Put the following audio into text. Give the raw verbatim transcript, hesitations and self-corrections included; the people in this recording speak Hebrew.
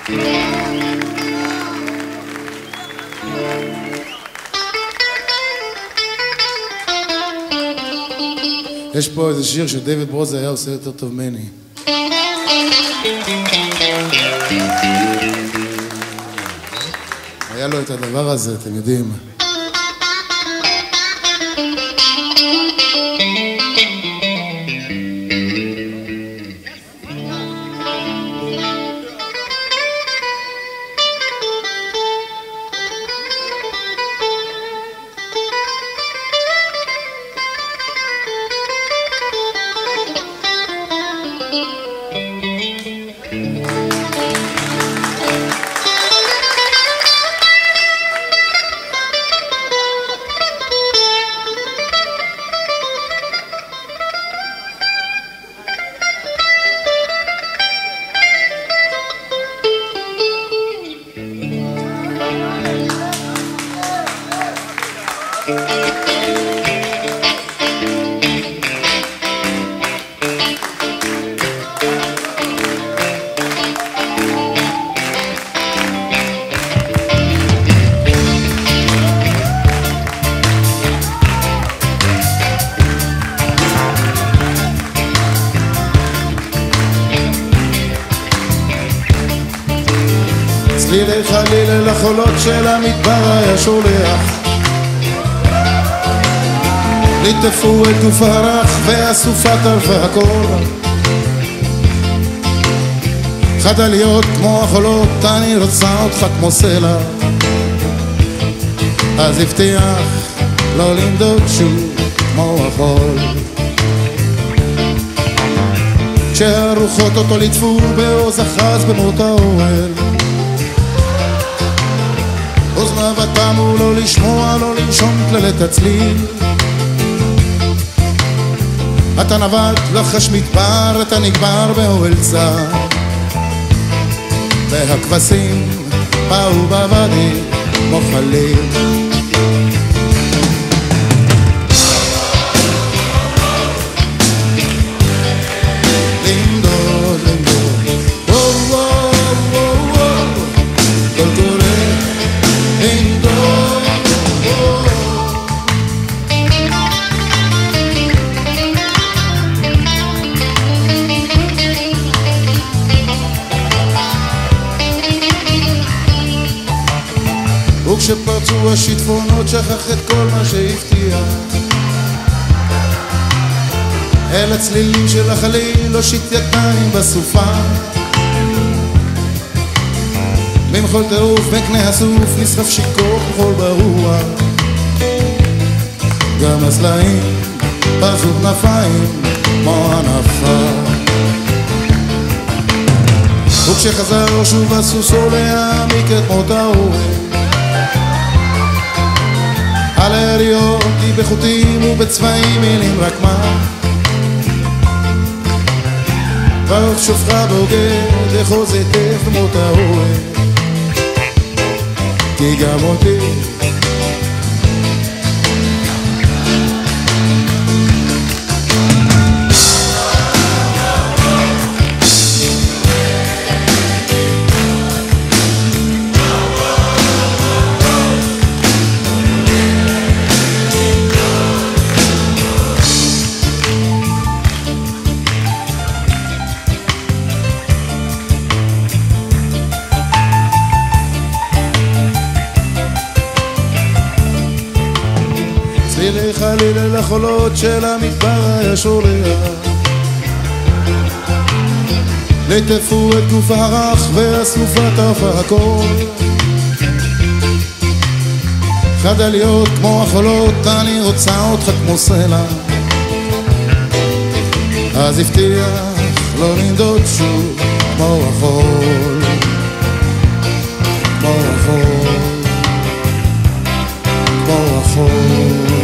יש פה איזה שיר שדייוויד ברוזה היה עושה יותר טוב ממני. היה לו את הדבר הזה, אתם יודעים. צלילי חליל אל החולות של המדבר היה שולח, ליטפו את גוף הרך והסופה טרפה הכל. חדה להיות כמו החולות, אני רוצה אותך כמו סלע. אז הבטיח לא לנדוד שוב כמו החול. כשהרוחות אותו ליטפו בעוז אחז במות האוהל, אוזניו תמו לא לשמוע, לא לנשום כללת הצליל. אתה נבט לחש מדבר, אתה נגבר באוהל צר, והכבשים באו בוואדי כמו חליל. לנדוד, לנדוד, וואו וואו וואו וואו, כל קורא לנדוד, וואו. וכשפרצו השיטפונות שכח את כל מה שהבטיח, אל הצלילים של החליל הושיט ידיים בסופה. במחול טירוף בקנה הסוף נשרף שיכור חול ברוח, גם הסלעים פרצו כנפיים כמו ענפה. וכשחזר שוב הסוסו להעמיק את מות האוהל, על היריות היא בחוטים ובצבעים מילים רק מה. ברוך שופך בוגד אחוז היטב במות האוהל, כי גם אותי צלילי חליל אל החולות של המדבר היה שולח, ליטפו את גוף הרך והסופה טרפה הכל. חדה להיות כמו החולות, אני רוצה אותך כמו סלע. אז הבטיח לא לנדוד שוב כמו החול, כמו החול, כמו החול.